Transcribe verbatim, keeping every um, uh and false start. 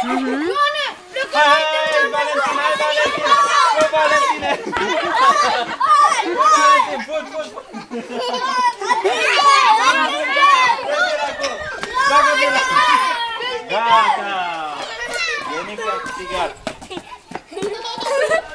Hai, Valentina, hai, Valentina! Bă, Valentine! Valentin, fut, fut, fut! Bagă pe la... Gata! Ionica a câștigat!